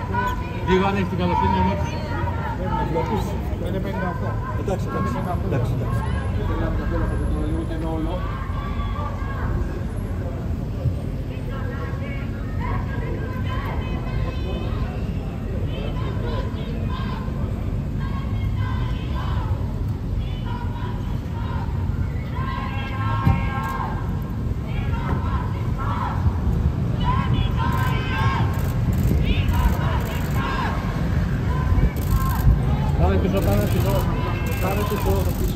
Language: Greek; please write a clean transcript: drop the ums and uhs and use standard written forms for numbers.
Λίγο αν έχει την καλοσύνη να μάθει. Είναι 58. Εντάξει. Πάμε πίσω.